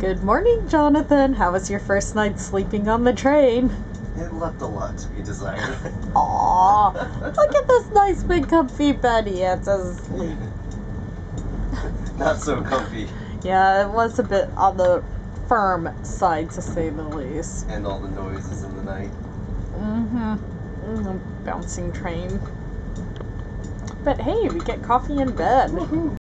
Good morning, Jonathan. How was your first night sleeping on the train? It left a lot to be desired. Aww, look at this nice big comfy bed he has to sleep. Not so comfy. Yeah, it was a bit on the firm side, to say the least. And all the noises in the night. Bouncing train. But hey, we get coffee in bed. Woohoo!